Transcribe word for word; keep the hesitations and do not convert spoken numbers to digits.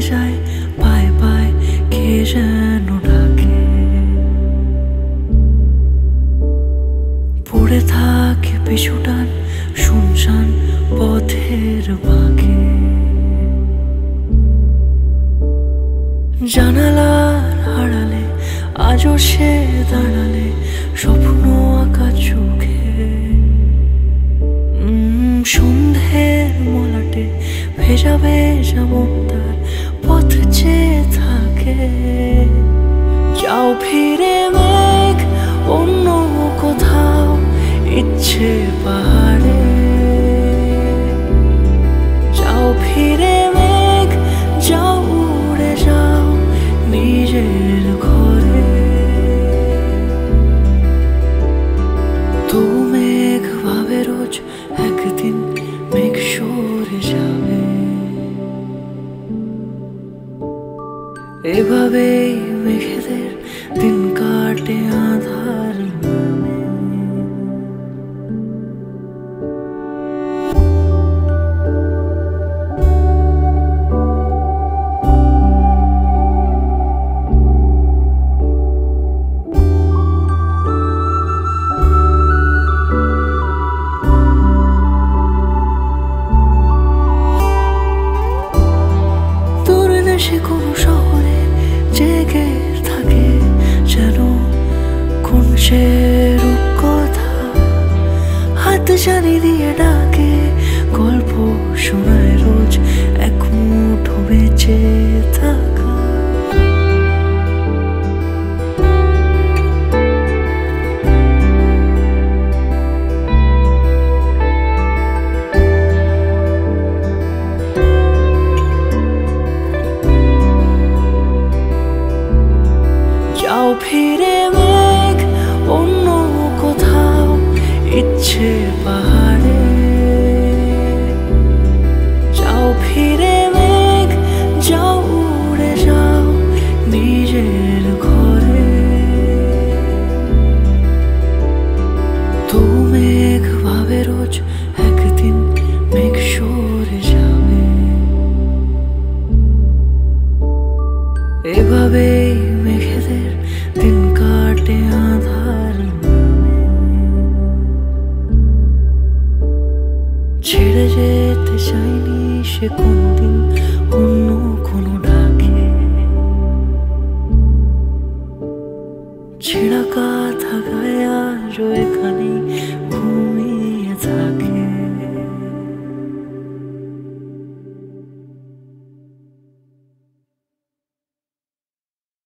যায় পায় পায় কে যেন ডাকে, পড়ে থাকে পিছুটান শুনশান পথের বাঁকে। জানালার আড়ালে আজও সে দাঁড়ালে স্বপ্ন আঁকা চোখে, সন্ধ্যের মলাটে ভেজা ভেজা মন তার পথ চেয়ে থাকে। যাও ফিরে মেঘ অন্য কোথাও ইচ্ছে পাহাড়ে, যাও ফিরে মেঘ যাও উড়ে যাও নিজের ঘরে। তো মেঘ ভাবে রোজ একদিন মেঘ সরে যাবে, এভাবেই মেঘেদের দিন কাটে আধার নামে। সে কোনো শহরে জেগে থাকে যেন কোন সে রূপকথা, হাত জানি দিয়ে ডাকে গল্প শোনায় রোজ এক মুঠো বেঁচে থাকা। যাও ফিরে মেঘ অন্য কোথাও ইচ্ছে পাহাড়ে, যাও ফিরে মেঘ যাও উড়ে যাও নিজের ঘরে। তো মেঘ ভাবে রোজ একদিন মেঘ সরে যাবে, এভাবেই মেঘেদের দিন কাটে আধার নামে। ছেড়ে যেতে চাইনি সে কোনদিন অন্য কোনো ডাকে, ছেঁড়া কাঁথা গায়ে আজও এখানে